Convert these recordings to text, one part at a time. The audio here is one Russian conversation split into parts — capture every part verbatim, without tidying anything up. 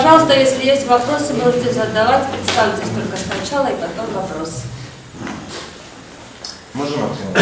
Пожалуйста, если есть вопросы, можете задавать. Представьтесь только сначала и потом вопрос. Можно,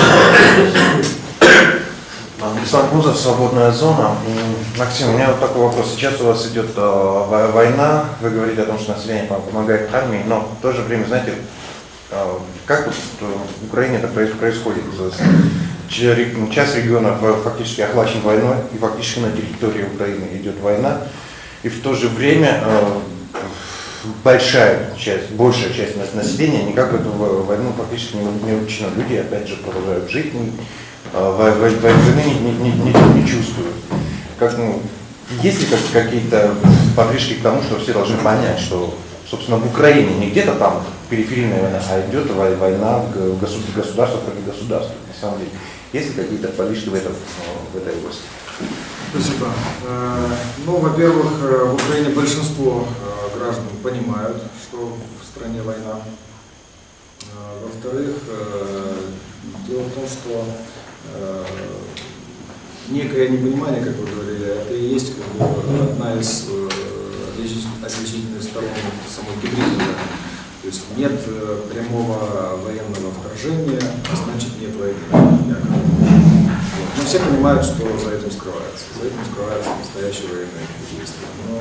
Александр Кузов, «Свободная зона». Максим, у меня вот такой вопрос. Сейчас у вас идет э, война, вы говорите о том, что население помогает армии, но в то же время, знаете, э, как вот в Украине это происходит? Часть регионов фактически охвачен войной, и фактически на территории Украины идет война, и в то же время э, большая часть, большая часть населения никак в эту войну фактически не, не увлечена. Люди опять же продолжают жить, войны не, не, не, не чувствуют. Как, ну, есть ли как, какие-то подвижки к тому, что все должны понять, что, собственно, в Украине не где-то там периферийная война, а идет война в государствах как и государствах, на самом деле. Есть ли какие-то подвижки в, этом, в этой области? Спасибо. Ну, во-первых, в Украине большинство граждан понимают, что в стране война. Во-вторых, дело в том, что некое непонимание, как вы говорили, это и есть как бы одна из отличительных сторон самой гибридной. То есть нет прямого военного вторжения, а значит нет войны. Но все понимают, что за этим скрывается. За этим скрываются настоящие военные действия. Но,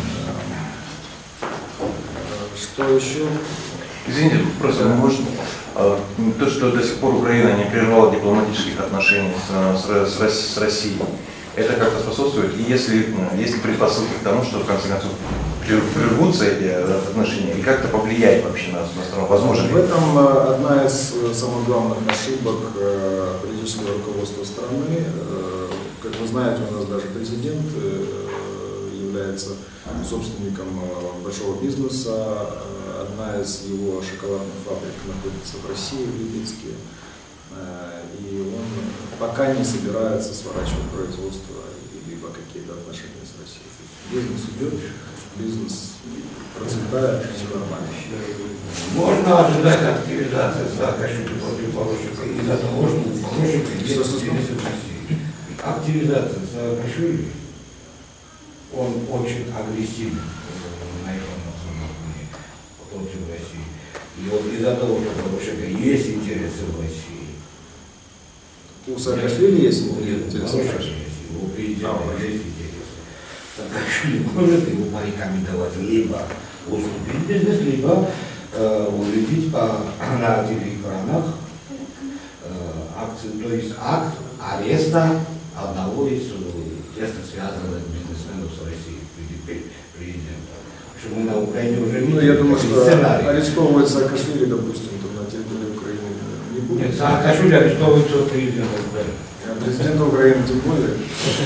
э, что еще? Извините, просто мы можем. То, что до сих пор Украина не прервала дипломатических отношений с, с, с, с Россией, это как-то способствует? И если есть предпосылки к тому, что в конце концов прервутся эти отношения, и как-то повлияет вообще на, на страну? Возможно ли? В этом одна из самых главных ошибок политического руководства страны. Как вы знаете, у нас даже президент является собственником большого бизнеса. Одна из его шоколадных фабрик находится в России, в Липецке. И он пока не собирается сворачивать производство либо какие-то отношения с Россией. Бизнес идет, бизнес процветает, все нормально. Можно ожидать активизации Саакашвили против Порошенко из-за того, что Порошенко есть бизнес в России. Активизация Саакашвили, он очень агрессивен на информационном уровне против России. И вот из-за того, что Порошенко есть интересы в России. У Саакашвили есть интересы? У президента есть интересы. Саакашвили может ему порекомендовать либо уступить бизнес, либо э, увидеть по, на телеэкранах э, акцию, то есть акт ареста одного из тесно связанных бизнесменов с Россией, президента. Что мы на Украине уже видим. Ну, я думаю, что сценарий. арестовывать Саакашвили, допустим, на территории Украины не будет. Нет, Саакашвили арестовывается президента Украины. А президента Украины тем более.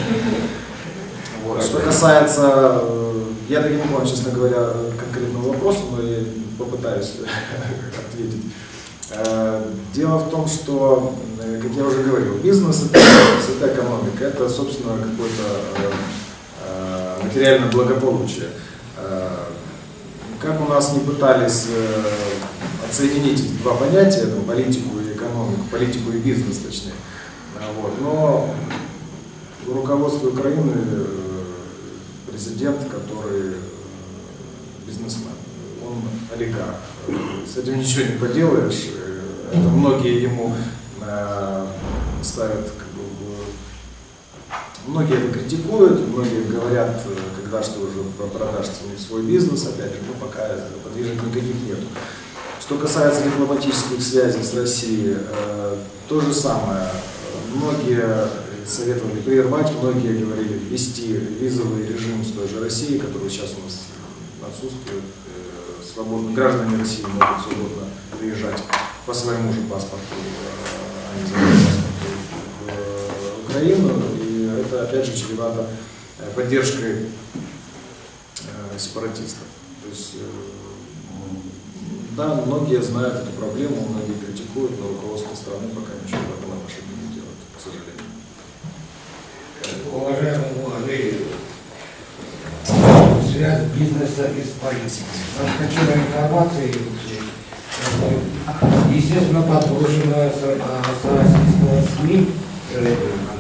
Вот. Что касается, я так и не понял, честно говоря, конкретного вопроса, но я попытаюсь ответить. Дело в том, что, как я уже говорил, бизнес это, это экономика, это, собственно, какое-то материальное благополучие. Как у нас не пытались отсоединить эти два понятия, ну, политику и экономику, политику и бизнес, точнее, вот, но руководство Украины, президент, который бизнесмен, он олигарх. С этим ничего не поделаешь. Это многие ему э, ставят, как бы, многие это критикуют, многие говорят, когда что уже продашь свой бизнес, опять же, ну пока подвижек никаких нет. Что касается дипломатических связей с Россией, э, то же самое. Многие советовали прервать, многие говорили ввести визовый режим с той же Россией, который сейчас у нас отсутствует. Свободно, граждане России могут свободно приезжать по своему же паспорту, а не за паспорту в Украину. И это опять же чревато поддержкой сепаратистов. То есть, да, многие знают эту проблему, многие критикуют, но руководство страны пока ничего в этом отношении не делает, к сожалению. Уважаемый Андрей, связь бизнеса и с политикой. Раскачивая информации, естественно, подброшенная с российского СМИ,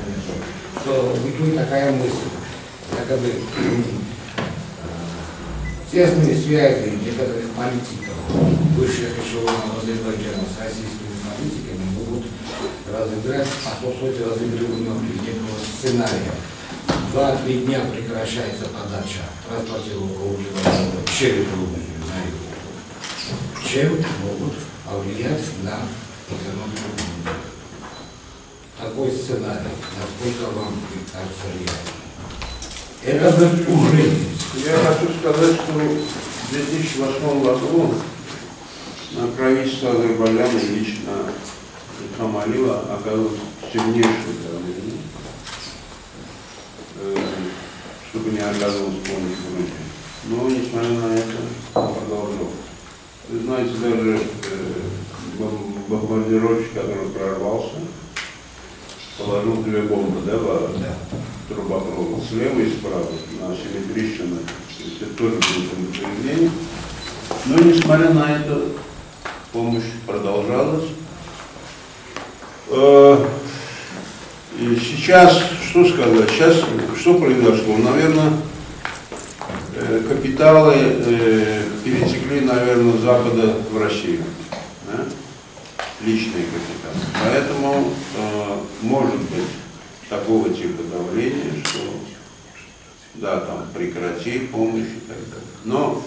то бытует такая мысль, якобы тесные связи некоторых политиков высших эшелонов Азербайджана с российскими политиками могут разыграть, способствовать разыгрыванию определенного сценария. Два-три дня прекращается подача транспортировка углеводородов через Грузию на юг, чем могут повлиять на экономику Грузии. Такой сценарий, насколько вам кажется реальным? Это же уже есть. Я хочу сказать, что в две тысячи восьмом году на правительство Азербайджана лично Ильхам Алиева оказывал сильнейшее давление, чтобы не оказывалась помощь Грузии. Но, несмотря на это, продолжал. Вы знаете, даже бомбардировщик, который прорвался, положил две бомбы, да, в трубопровод, слева и справа, на симметричном. Это тоже было предупреждение. Но, несмотря на это, помощь продолжалась. И сейчас, что сказать, сейчас что произошло? Наверное, капиталы перетекли, наверное, с Запада в Россию. Да? Личные капиталы. Поэтому может быть такого типа давления, что да, там прекрати помощь и так далее. Но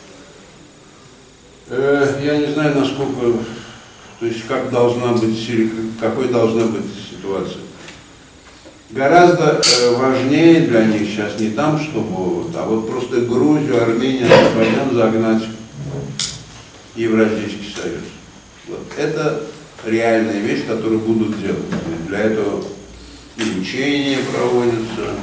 э, я не знаю, насколько, то есть как должна быть, какой должна быть ситуация. Гораздо э, важнее для них сейчас не там, чтобы, вот, а вот просто Грузию, Армению, Азербайджан загнать в Евразийский союз. Вот. Это реальная вещь, которую будут делать. Для этого и учения проводятся,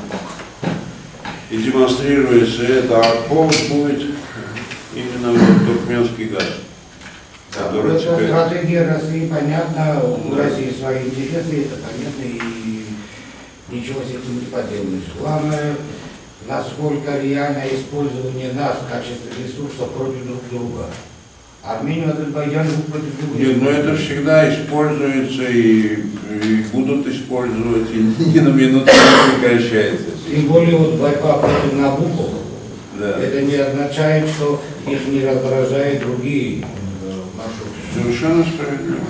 и демонстрируется это, а повод будет именно вот туркменский газ. Который это теперь... Стратегия России понятна, у да. России свои интересы, это понятно, и ничего с этим не поделаешь. Главное, насколько реально использование нас в качестве ресурсов против друг друга. Армению, Азербайджан против друг друга. Нет, но это всегда используется и, и будут использовать, и ни на минуту не прекращается. Тем более вот борьба против Набуко, да. Это не означает, что их не раздражают другие маршруты. Совершенно справедливо.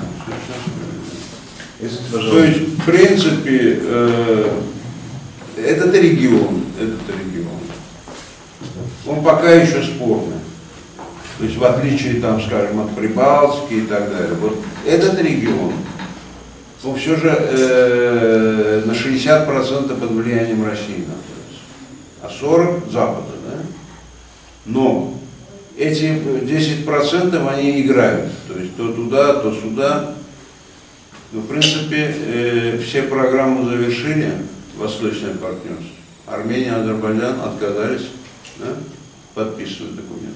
Совершенно справедливо. То есть, в принципе, э, этот регион, этот регион, он пока еще спорный. То есть, в отличие, там, скажем, от Прибалтики и так далее, вот этот регион, он все же э, на шестьдесят процентов под влиянием России находится, а сорок процентов Запада, да? Но эти десять процентов они играют, то есть то туда, то сюда. Но, в принципе, э, все программы завершили, Восточное партнерство. Армения, Азербайджан отказались, да, подписывать документы.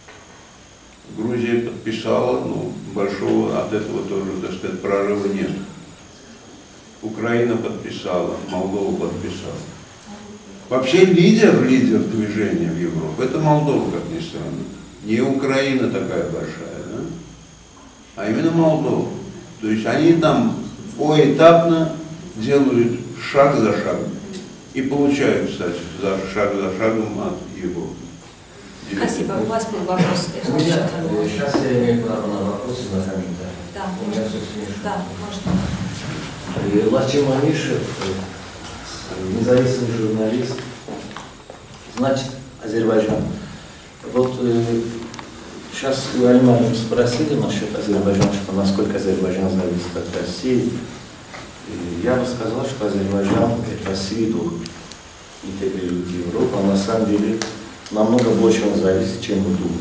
Грузия подписала, но большого от этого тоже, так сказать, прорыва нет. Украина подписала, Молдова подписала. Вообще лидер, лидер движения в Европе, это Молдова, как ни странно. Не Украина такая большая, да? А именно Молдова. То есть они там поэтапно делают шаг за шагом. И получают, кстати, за шаг за шагом от Европы. Спасибо. У вас был вопрос. У меня, сейчас я имею право на вопросы, на комментарии. Да, у меня все смешно. Да, можно. Лачим Амишев, независимый журналист, значит, Азербайджан. Вот э, сейчас вы Альманом спросили насчет Азербайджана, что насколько Азербайджан зависит от России. И я бы сказал, что Азербайджан это с виду интегрирует Европу, а на самом деле намного больше он зависит, чем мы думаем.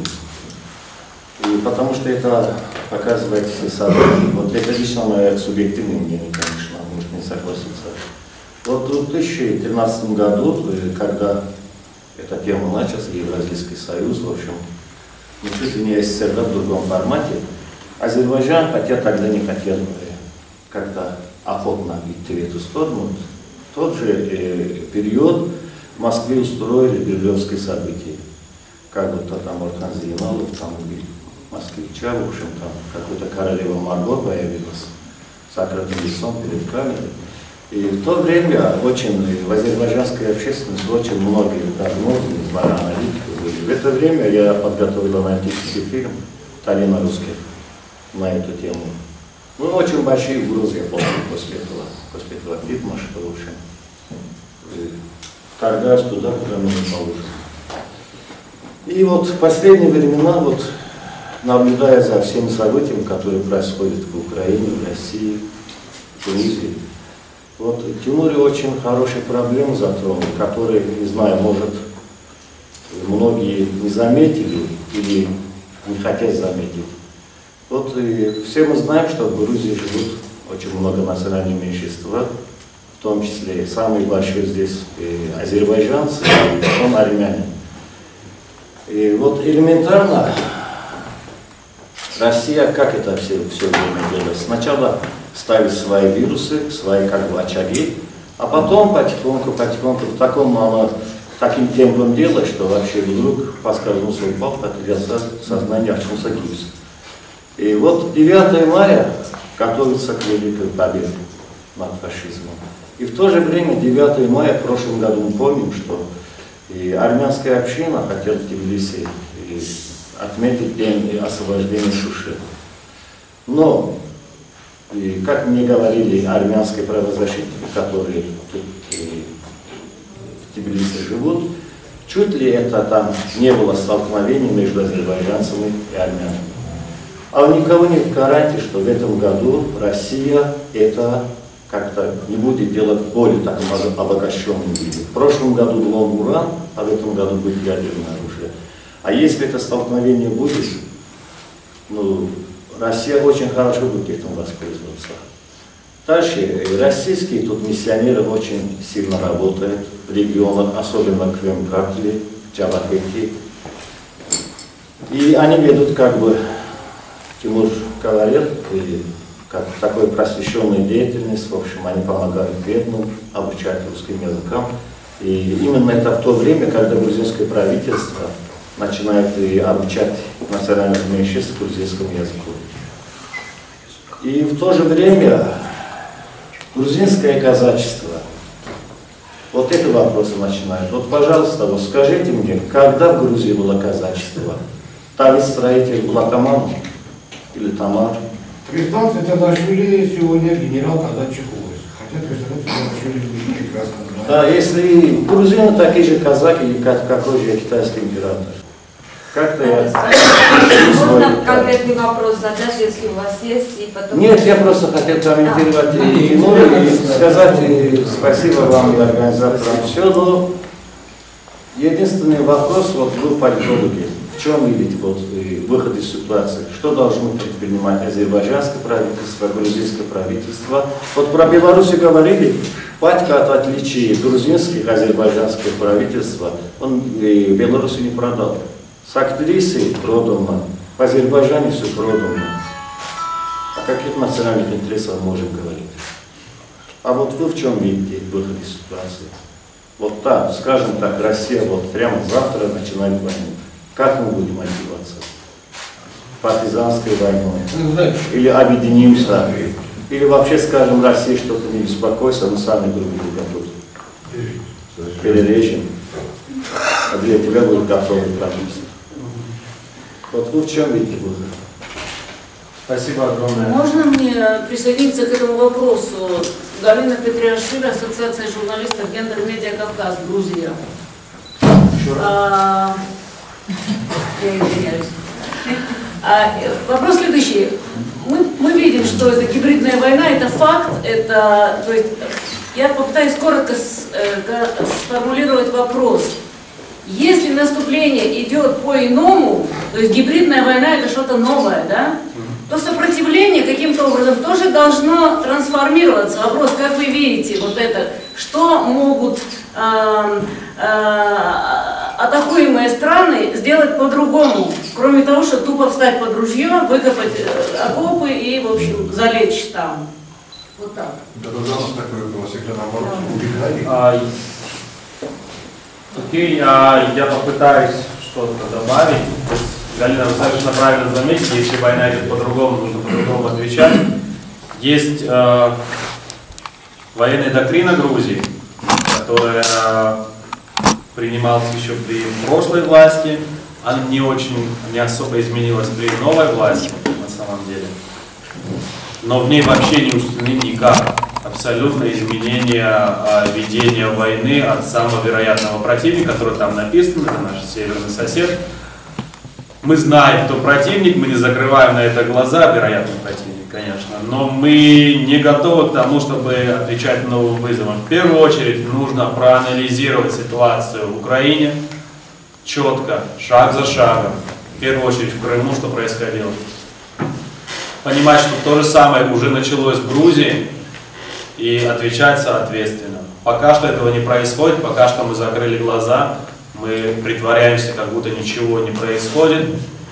И потому что это показывает все события. Вот это лично мое субъективное мнение, конечно, может не согласиться. Вот в две тысячи тринадцатом году, когда эта тема началась, Евразийский союз, в общем, не чуть ли не СССР в другом формате, Азербайджан, хотя тогда не хотел как-то охотно идти в эту сторону, в тот же э, период в Москве устроили берлинские события. Как будто там Орхан Зейналов, там убили москвича, в общем, там какой-то королева Марго появилась с закрытым лицом перед камерой. И в то время очень в азербайджанской общественности очень многие прогнозы, несмотря на аналитику, были. В это время я подготовил аналитический фильм «Таллино-русский» на эту тему. Ну, очень большие угрозы я помню после этого, после этого фильма, что, в общем, вторгаюсь туда, куда мне не положено. И вот в последние времена, вот, наблюдая за всеми событиями, которые происходят в Украине, в России, в Грузии, вот Тимур очень хорошие проблемы затронул, которые, не знаю, может, многие не заметили или не хотят заметить. Вот и все мы знаем, что в Грузии живут очень много национальных меньшинств, в том числе самые большие здесь азербайджанцы и потом армяне. И вот элементарно Россия, как это все, все время делает? Сначала ставит свои вирусы, свои как бы очаги, а потом потихоньку, потихоньку в таком она таким темпом делает, что вообще вдруг поскользнулся, упал, потерялся сознание, очнулся гипс. И вот девятое мая готовится к великой победе над фашизмом. И в то же время девятое мая в прошлом году мы помним, что и армянская община хотела в Тбилиси отметить день освобождения Шуши. Но, и, как мне говорили армянские правозащитники, которые тут и, в Тбилиси живут, чуть ли это там не было столкновений между азербайджанцами и армянами. А у никого нет гарантии, что в этом году Россия это как-то не будет делать в более таком обогащенном виде. В прошлом году был уран, а в этом году будет ядерное оружие. А если это столкновение будет, ну, Россия очень хорошо будет этим воспользоваться. Дальше, российские тут миссионеры очень сильно работают в регионах, особенно в Крым-Картле, Джабахете. И они ведут как бы, Тимур говорил, как такой просвещенной деятельность, в общем, они помогают бедным, обучать русским языкам. И именно это в то время, когда грузинское правительство начинает и обучать национальных меньшинств грузинскому языку. И в то же время грузинское казачество, вот это вопросы начинают. Вот, пожалуйста, вот скажите мне, когда в Грузии было казачество? Тавис строитель был атаман или тамар? Тристан Цветанашвили сегодня генерал казачьих войск. Хотя Тристан Цветанашвили прекрасно знает. Да, если грузины такие же казаки, как какой же китайский император. Как-то я... Можно конкретный вопрос задать, если у вас есть, и потом... Нет, я просто хотел комментировать а, и Тимур, и сказать и спасибо вам и организаторам все, но единственный вопрос, вот вы политологи, в чем видите вот, выход из ситуации, что должно предпринимать азербайджанское правительство, грузинское правительство. Вот про Беларусь говорили, Батька, от отличия грузинских, азербайджанских правительства, он Беларусь не продал. С актрисой продано, в Азербайджане все продано. О каких национальных интересах можем говорить? А вот вы в чем видите выход из ситуации? Вот там, скажем так, Россия вот прямо завтра начинает войну. Как мы будем отбиваться? Партизанской войной? Или объединимся? Или вообще скажем России что-то не беспокойся, мы сами друг друга тут перережем. А для тебя будет готовый правительство. Вот вы в чем видите выход? Спасибо огромное. Можно мне присоединиться к этому вопросу? Галина Петриашвили, Ассоциация журналистов Гендер Медиа Кавказ, Грузия. А, я извиняюсь. А, вопрос следующий. Мы, мы видим, что это гибридная война, это факт, это, то есть, я попытаюсь коротко с, э, сформулировать вопрос. Если наступление идет по-иному, то есть гибридная война это что-то новое, да, то сопротивление каким-то образом тоже должно трансформироваться. Вопрос, как вы видите, вот это, что могут э, э, атакуемые страны сделать по-другому, кроме того, что тупо встать под ружье, выкопать э, окопы и, в общем, залечь там. Вот так. Да, да, у нас такой вопрос, если наоборот убегали. Окей, а я попытаюсь что-то добавить. Галина, вы совершенно правильно заметили, если война идет по-другому, нужно по-другому отвечать. Есть э, военная доктрина Грузии, которая принимался еще при прошлой власти, она не очень, не особо изменилась при новой власти, на самом деле. Но в ней вообще не учтены никак абсолютно изменения а, ведения войны от самого вероятного противника, который там написан, это наш северный сосед. Мы знаем, кто противник, мы не закрываем на это глаза, вероятный противник, конечно, но мы не готовы к тому, чтобы отвечать новым вызовам. В первую очередь нужно проанализировать ситуацию в Украине четко, шаг за шагом. В первую очередь в Крыму, что происходило. Понимать, что то же самое уже началось в Грузии, и отвечать соответственно. Пока что этого не происходит, пока что мы закрыли глаза, мы притворяемся, как будто ничего не происходит.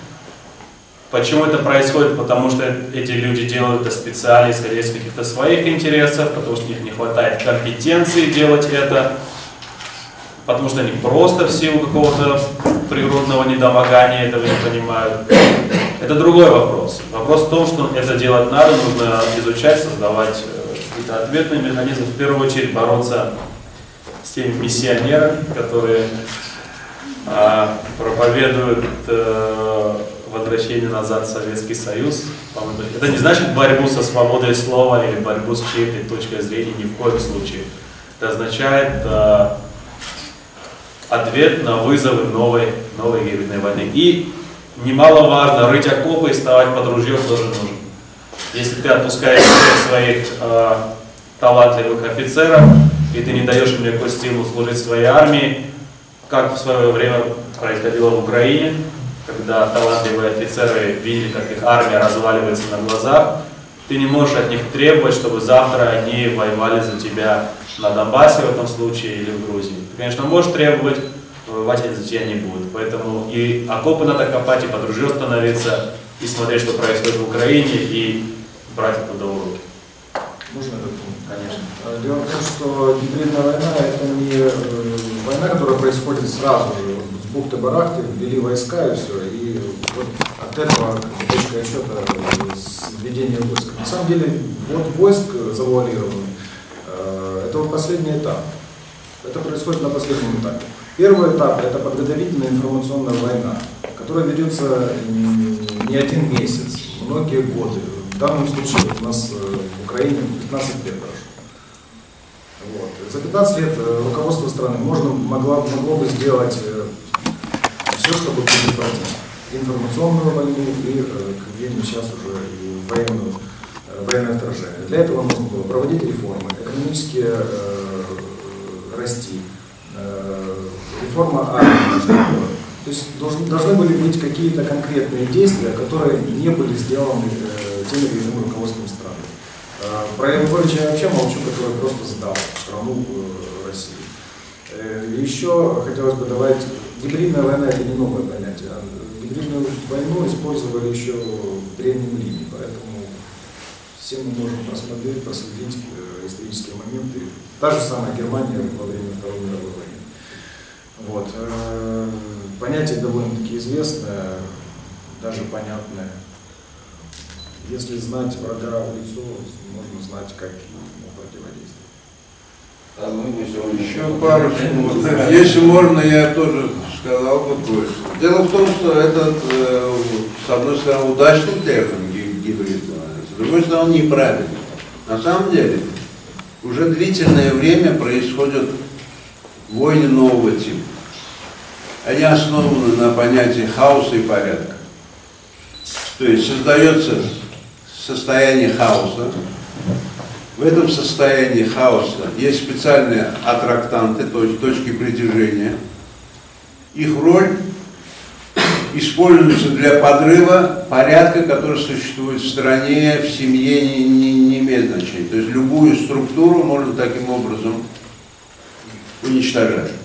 Почему это происходит? Потому что эти люди делают это специально, исходя из каких-то своих интересов, потому что у них не хватает компетенции делать это, потому что они просто в силу какого-то природного недомогания этого не понимают. Это другой вопрос. Вопрос в том, что это делать надо, нужно изучать, создавать какие-то ответные механизмы, в первую очередь бороться с теми миссионерами, которые а, проповедуют а, возвращение назад в Советский Союз. Это не значит борьбу со свободой слова или борьбу с чьей-то точкой зрения, ни в коем случае. Это означает а, ответ на вызовы новой, новой гибридной войны. И немаловажно, рыть окопы и вставать под ружье тоже нужно. Если ты отпускаешь всех своих э, талантливых офицеров, и ты не даешь им никакой стимул служить своей армии, как в свое время происходило в Украине, когда талантливые офицеры видели, как их армия разваливается на глазах, ты не можешь от них требовать, чтобы завтра они воевали за тебя на Донбассе в этом случае или в Грузии. Ты, конечно, можешь требовать, воевать они за тебя не будут. Поэтому и окопы надо копать, и под ружье становиться, и смотреть, что происходит в Украине, и брать оттуда уроки. Можно этот пункт? Конечно. Дело в том, что гибридная война – это не война, которая происходит сразу же. С бухты-барахты ввели войска и все. И вот от этого точка отсчета с введением войск. На самом деле, вот войск завуалированный – это вот последний этап. Это происходит на последнем этапе. Первый этап – это подготовительная информационная война, которая ведется не один месяц, многие годы. В данном случае у нас в Украине пятнадцать лет прошло. Вот. За пятнадцать лет руководство страны можно, могло, могло бы сделать все, чтобы предотвратить информационную войну и, как видим сейчас, уже и военную, военное вторжение. Для этого нужно было проводить реформы, экономически э, расти, э, реформа армии. То есть должны, должны были быть какие-то конкретные действия, которые не были сделаны э, тем или иным руководством страны. Э, про Януковича я вообще молчу, который просто сдал страну э, России. Э, еще хотелось бы добавить, гибридная война – это не новое понятие. Гибридную войну использовали еще в Древнем Риме, поэтому все мы можем просмотреть, проследить э, исторические моменты. Та же самая Германия во время Второй мировой войны. Вот. Э, понятие довольно-таки известное, даже понятное. Если знать врага в лицо, можно знать, как ему противодействовать. Еще пару слов. Если можно, я тоже сказал бы кое-что. Дело в том, что этот, э, с одной стороны, удачный термин гибридный, с другой стороны, неправильный. На самом деле, уже длительное время происходят войны нового типа. Они основаны на понятии хаоса и порядка. То есть создается состояние хаоса. В этом состоянии хаоса есть специальные аттрактанты, то есть точки притяжения. Их роль используется для подрыва порядка, который существует в стране, в семье, не, не, не имеет значения. То есть любую структуру можно таким образом уничтожать.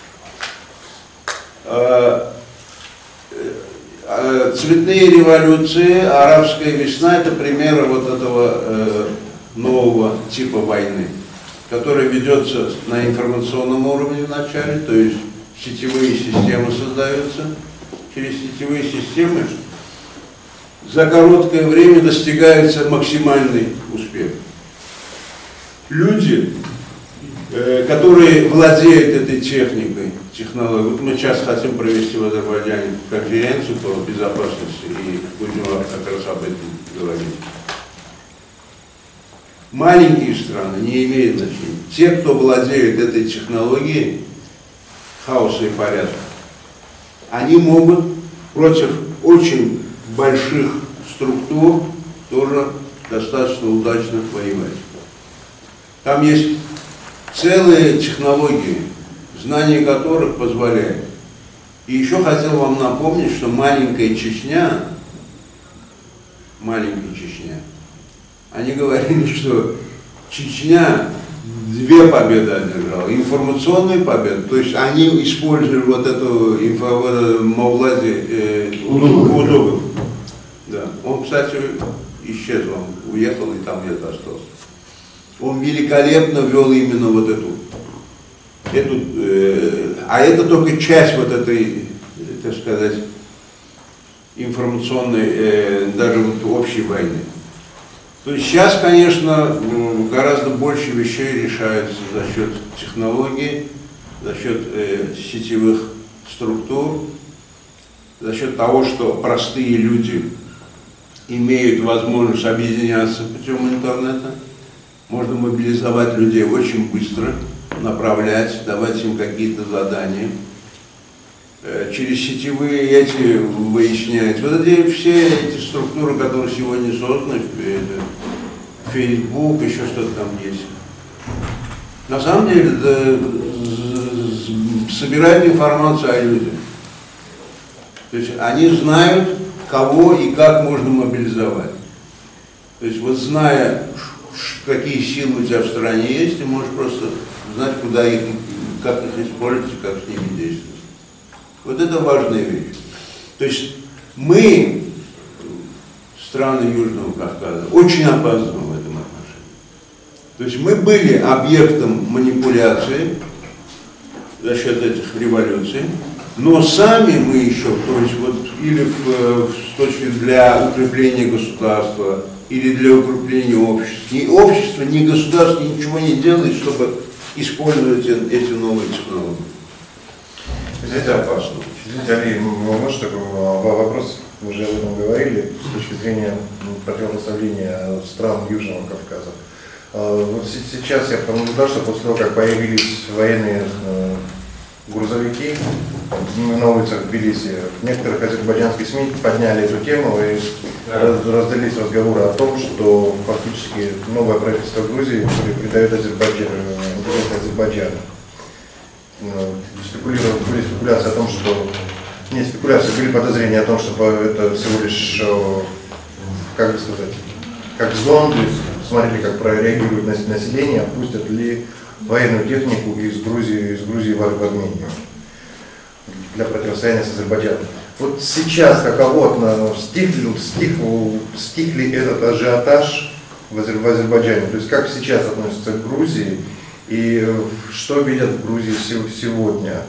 Цветные революции, арабская весна – это примеры вот этого э, нового типа войны, который ведется на информационном уровне вначале, то есть сетевые системы создаются. Через сетевые системы за короткое время достигается максимальный успех. Люди э, которые владеют этой техникой, технологией. Вот мы сейчас хотим провести в Азербайджане конференцию по безопасности и будем как раз об этом говорить. Маленькие страны не имеют значения. Те, кто владеет этой технологией хаоса и порядка, они могут против очень больших структур тоже достаточно удачно воевать. Там есть целые технологии, знание которых позволяет. И еще хотел вам напомнить, что маленькая Чечня, маленькая Чечня, они говорили, что Чечня две победы одержала, информационную победу, то есть они использовали вот эту инфо, Мавлади э, Удогов. Да. Он, кстати, исчез, он уехал и там где-то остался. Он великолепно вел именно вот эту, эту э, а это только часть вот этой, так сказать, информационной, э, даже вот общей войны. То есть сейчас, конечно, гораздо больше вещей решаются за счет технологий, за счет э, сетевых структур, за счет того, что простые люди имеют возможность объединяться путем интернета. Можно мобилизовать людей очень быстро, направлять, давать им какие-то задания. Э, через сетевые эти выяснять. Вот эти все эти структуры, которые сегодня созданы, Facebook, еще что-то там есть. На самом деле, да, собирают информацию о людях. То есть они знают, кого и как можно мобилизовать. То есть вот зная, какие силы у тебя в стране есть, ты можешь просто знать, куда их, как их использовать, как с ними действовать. Вот это важная вещь. То есть мы, страны Южного Кавказа, очень опаздываем в этом отношении. То есть мы были объектом манипуляции за счет этих революций, но сами мы еще, то есть вот или в, с точки для укрепления государства, или для укрепления общества. Ни общество, ни государство ничего не делает, чтобы использовать эти новые технологии. Это опасно. Извините, Али, может такой вопрос, мы уже об этом говорили, с точки зрения противопоставления стран Южного Кавказа. Вот сейчас я наблюдал, что после того, как появились военные грузовики на улицах Тбилиси, некоторых азербайджанских СМИ подняли эту тему и раздались разговоры о том, что фактически новое правительство Грузии придает Азербайджану, Азербайджану. Спекулировали, были спекуляции о том, что не спекуляции, были подозрения о том, что это всего лишь, как бы сказать, как зонд, смотрели, как прореагирует население, пустят ли военную технику из Грузии, из Грузии в Армению для противостояния с Азербайджаном. Вот сейчас каково стих, стих, стих ли этот ажиотаж в Азербайджане? То есть как сейчас относятся к Грузии и что видят в Грузии сегодня?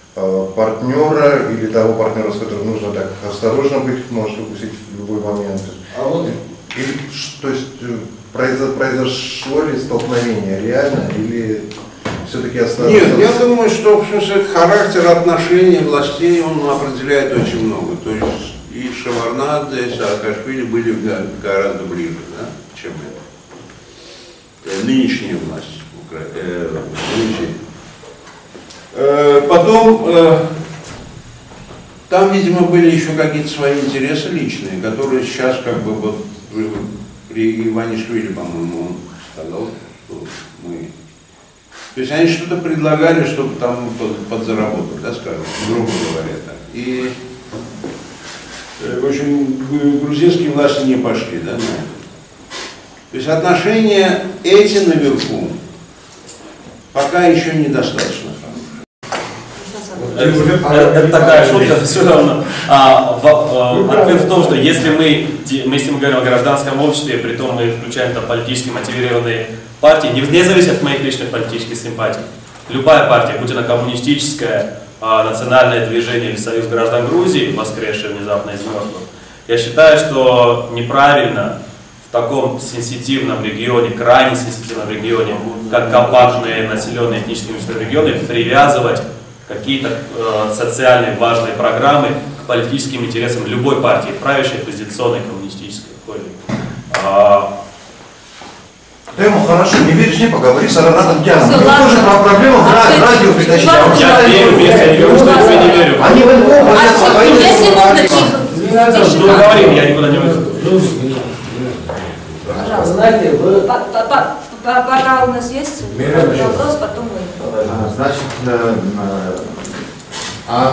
Партнера или того партнера, с которым нужно так осторожно быть, может упустить в любой момент? А вот... Или, то есть произошло ли столкновение реально или все-таки осталось? Нет, я думаю, что в смысле, характер отношений властей он определяет очень много. То есть и Шеварнадзе, и Саакашвили были гораздо ближе, да, чем это. Нынешняя власть в Грузии. Потом там, видимо, были еще какие-то свои интересы личные, которые сейчас как бы вот при Иванишвили, по-моему, он сказал, что мы... То есть они что-то предлагали, чтобы там подзаработать, да, скажем, грубо говоря, так. И, в общем, грузинские власти не пошли, да, на это. То есть отношения эти наверху пока еще недостаточно. Это, это такая шутка, все равно. А, в, а, ответ в том, что если мы, мы, если мы говорим о гражданском обществе, при том мы включаем там политически мотивированные партии, не, не зависит от моих личных политических симпатий. Любая партия, будь она коммунистическая, а, национальное движение или союз граждан Грузии, воскресшее внезапно из мертвых, я считаю, что неправильно в таком сенситивном регионе, крайне сенситивном регионе, как компактные населенные этнические меньшинства регионы, привязывать какие-то э, социальные важные программы к политическим интересам любой партии, правящей, оппозиционной, коммунистической. А, Ты ему хорошо, не веришь, не поговори с Аранатом Тяном. Всё, Ты ладно. тоже про проблему в ра- радио притащить. А он я верю, верю, я не говорю, что я не верю. Они в НЛО боятся А, войны. если можно, тихо. Ну, говорим, я никуда не уйду. Пожалуйста. Знаете, вы... По- по- по- по- Пока у нас есть вопрос, потом вы. А, Значит, э, э, о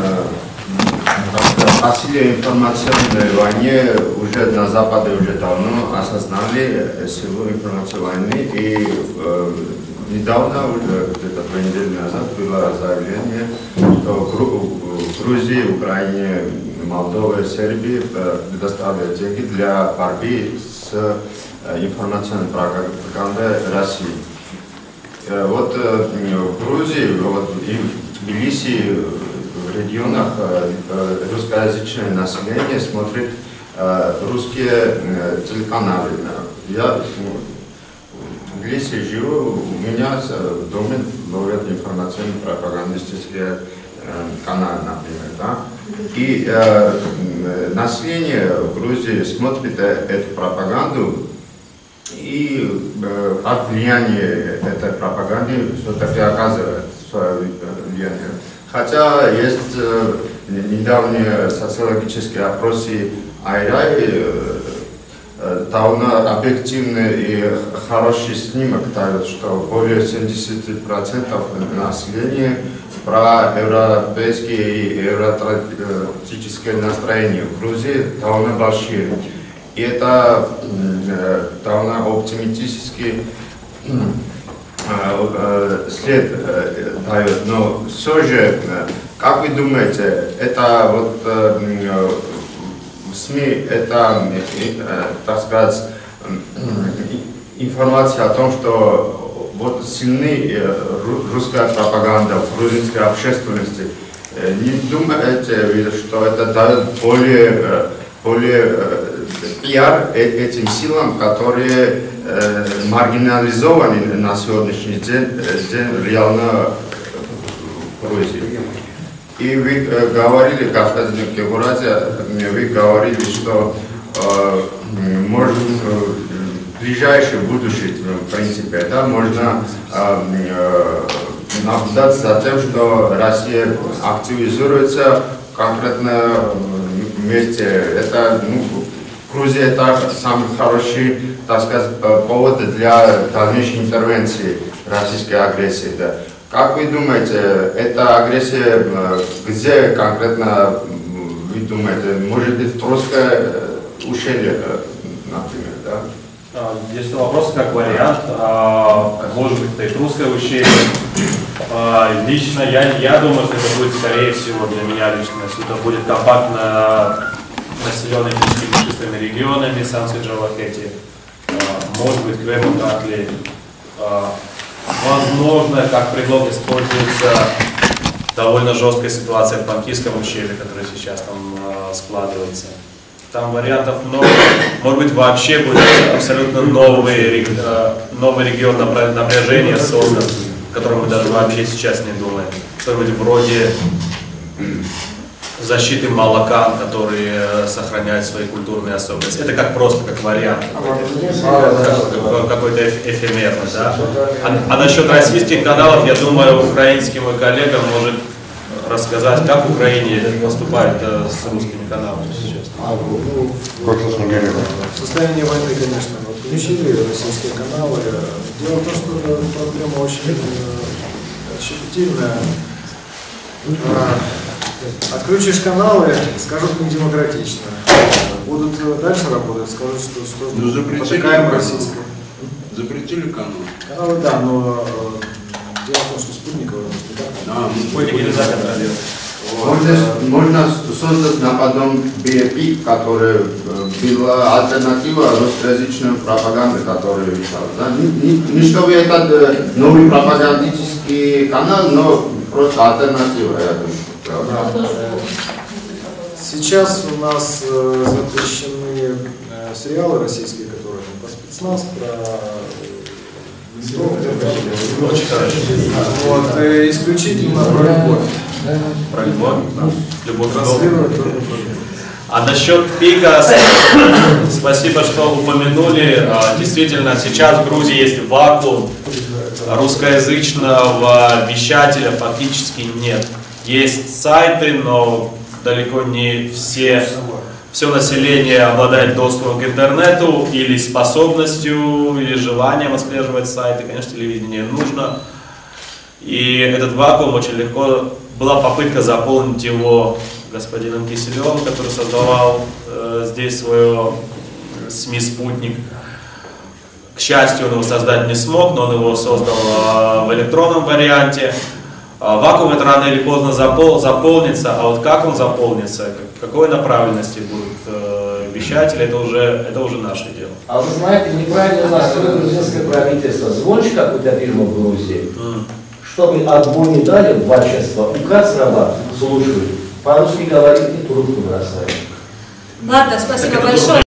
насилии информационной войне уже на Западе уже давно осознали силу информационной войны, и э, недавно, уже где-то две недели назад, было заявление, что в Грузии, Украине, Молдове, Сербии предоставляют деньги для борьбы с информационной пропагандой России. Вот в Грузии, вот и в Тбилиси, в регионах русскоязычное население смотрит русские телеканалы. Я в Тбилиси живу, у меня в доме ловят информационные пропагандистские каналы, например. Да? И э, население в Грузии смотрит эту пропаганду, и э, от влияния этой пропаганды все-таки оказывает свое влияние. Хотя есть э, недавние социологические опросы Айрай, э, э, довольно объективный и хороший снимок дает, что более семидесяти процентов населения про европейские и евроатлантические настроения в Грузии довольно большие. И это э, довольно оптимистический э, э, след э, дает. Но все же, э, как вы думаете, это вот э, в СМИ, это, э, так сказать, э, информация о том, что вот сильная русская пропаганда в грузинской общественности, не думаете, что это дает более, более пиар этим силам, которые маргинализованы на сегодняшний день, день реально в Грузии? И вы говорили, господин Кебурадзе, вы говорили, что может в ближайшем будущем, в принципе, да, можно э, э, наблюдать за тем, что Россия активизируется в конкретном месте. Это, ну, Грузия это самый хороший, так сказать, повод для дальнейшей интервенции российской агрессии. Да. Как вы думаете, эта агрессия, где конкретно, вы думаете, может быть, Троицкое ущелье, например, да? Если вопрос как вариант, может быть, это и русское ущелье. Лично я, я думаю, что это будет, скорее всего, для меня лично, если это будет компактно населенный этническими меньшинствами регионами, Санкт-Джавахети, может быть, Квебекатли. Возможно, как предлог используется довольно жесткая ситуация в Панкийском ущелье, которая сейчас там складывается. Там вариантов много. Может быть, вообще будет абсолютно новый, новый регион напряжения создан, о котором мы даже вообще сейчас не думаем. Что-нибудь вроде защиты Малакан, которые сохраняют свои культурные особенности. Это как просто как вариант, какой-то эфемерный. Да? А, а насчет российских каналов, я думаю, украинский мой коллега может рассказать, как в Украине поступает с русскими каналами сейчас. В состоянии войны, конечно, вот, включили российские каналы. Дело в том, что проблема очень щепетильная. Отключишь каналы, скажут недемократично. Будут дальше работать, скажут, что, что ну, потакаем российское. Запретили каналы? Каналы, да, но э, дело в том, что спутниковые, может быть, да? А, Спутники нельзя контролировать. Можно, можно создать наподобие би эй пи, который была альтернатива русскоязычной пропаганды, которую вещал. Да? Не, не чтобы это новый пропагандический канал, но просто альтернатива, я думаю. Сейчас у нас э, запрещены э, сериалы российские, которые про спецназ, про вот, э, исключительно про любовь. Про любовь? Любовь к Богу. Транслируют только про любовь. А насчет пика, спасибо, что упомянули. А, Действительно, сейчас в Грузии есть вакуум. Русскоязычного вещателя фактически нет. Есть сайты, но далеко не все, все население обладает доступом к интернету или способностью, или желанием отслеживать сайты. Конечно, телевидение нужно. И этот вакуум очень легко, была попытка заполнить его господином Киселевым, который создавал э, здесь свое СМИ «Спутник». К счастью, он его создать не смог, но он его создал э, в электронном варианте. А вакуум это рано или поздно запол, заполнится, а вот как он заполнится, как, какой направленности будет э, вещатель, это уже, это уже наше дело. А вы знаете, неправильно настроено грузинское правительство. Звонишь какую-то фирму в Грузии, mm. чтобы отбой не дали в общество, указ срабатывает, слушают. По-русски говорит и трубку бросают. Ладно, спасибо большое.